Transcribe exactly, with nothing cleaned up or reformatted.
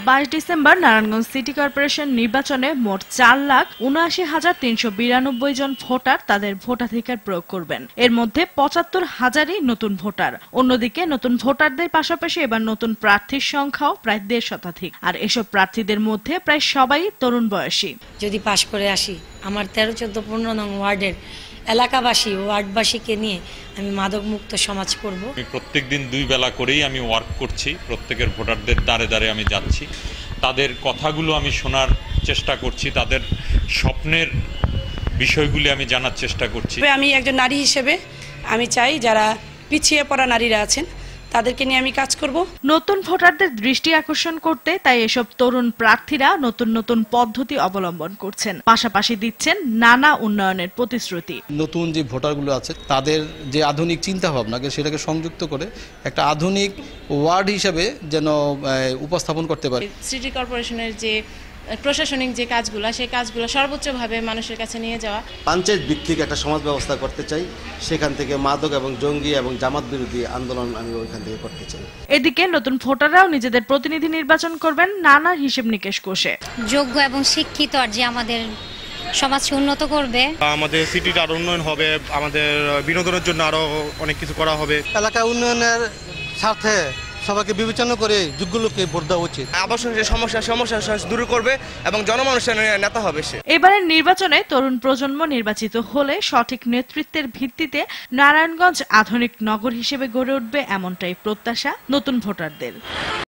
বাইশ December Narayanganj city corporation নির্বাচনে মোট চার লাখ উনআশি হাজার তিনশো বিরানব্বই জন ভোটার তাদের ভোটাধিকার প্রয়োগ করবেন। এর মধ্যে পঁচাত্তর হাজারই নতুন ভোটার। অন্যদিকে নতুন ভোটারদের পাশাপাশি এবার নতুন প্রার্থীর সংখ্যাও প্রায় দেড় শতাধিক। আর এসব প্রার্থীদের মধ্যে প্রায় সবাই তরুণ বয়সী। যদি পাশ করে আসি, আমার তেরো চোদ্দ পনেরো নং ওয়ার্ডের এলাকাবাসী ওয়ার্ডবাসীকে নিয়ে আমি মাদক মুক্ত সমাজ করব। আমি প্রত্যেক দিন দুই বেলা করেই আমি ওয়ার্ক করছি, প্রত্যেকের ভোটারদের দ্বারে দ্বারে আমি যাচ্ছি, তাদের কথাগুলো আমি শোনার চেষ্টা করছি, তাদের স্বপ্নের বিষয়গুলি আমি জানার চেষ্টা করছি। আমি একজন নারী হিসেবে আমি চাই যারা পিছিয়ে পড়া নারীরা আছেন তাদেরকে নিয়ে আমি কাজ করব। নতুন ভোটারদের দৃষ্টি আকর্ষণ করতে তাই এসব তরুণ প্রার্থীরা নতুন নতুন পদ্ধতি অবলম্বন করছেন, পাশাপাশি দিচ্ছেন নানা উন্নয়নের প্রতিশ্রুতি। নতুন যে ভোটারগুলো আছে তাদের যে আধুনিক চিন্তা ভাবনাকে সেটাকে সংযুক্ত করে একটা আধুনিক ওয়ার্ড হিসেবে যেন উপস্থাপন করতে পারে। সিটি কর্পোরেশনের যে প্রশাসনিক যে কাজগুলো সেই কাজগুলো সর্বোচ্চভাবে মানুষের কাছে নিয়ে যাওয়া। পঞ্চায়েত ভিত্তিক একটা সমাজ ব্যবস্থা করতে চাই, সেখান থেকে মাদক এবং জঙ্গি এবং জামাত বিরোধী আন্দোলন আমি ওইখান থেকে করতে চাই। এদিকে নতুন ভোটাররাও নিজেদের প্রতিনিধি নির্বাচন করবেন নানা হিসেব নিকেশ কষে। যোগ্য এবং শিক্ষিত আর যে আমাদের সমাজকে উন্নত করবে, আমাদের সিটিটা আরো উন্নয়ন হবে, আমাদের বিনোদনের জন্য আরো অনেক কিছু করা হবে। এলাকা উন্নয়নের স্বার্থে সবাইকে বিবেচনা করে যোগ্য লোককে ভোট দেওয়া উচিত। আবাসনের যে সমস্যা সমস্যা দূর করবে এবং জনমানুষের নেতা হবে সে। এবারের নির্বাচনে তরুণ প্রজন্ম নির্বাচিত হলে সঠিক নেতৃত্বের ভিত্তিতে নারায়ণগঞ্জ আধুনিক নগর হিসেবে গড়ে উঠবে, এমনটাই প্রত্যাশা নতুন ভোটারদের।